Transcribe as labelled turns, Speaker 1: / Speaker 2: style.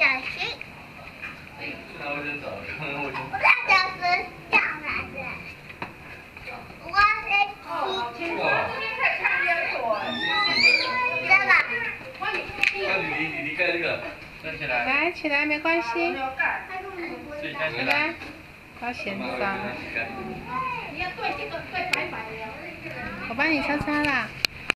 Speaker 1: 小心。
Speaker 2: 那我先走，
Speaker 1: 我在这是上来的。我在骑。
Speaker 2: 哇！
Speaker 1: 这个。
Speaker 2: 那你盖这个，站起来。
Speaker 3: 来，起来没关系。
Speaker 2: 自己站起
Speaker 3: 来，
Speaker 2: 来。
Speaker 3: 不要嫌脏。
Speaker 1: 你要对这个对白白的。
Speaker 3: 我帮你擦擦啦。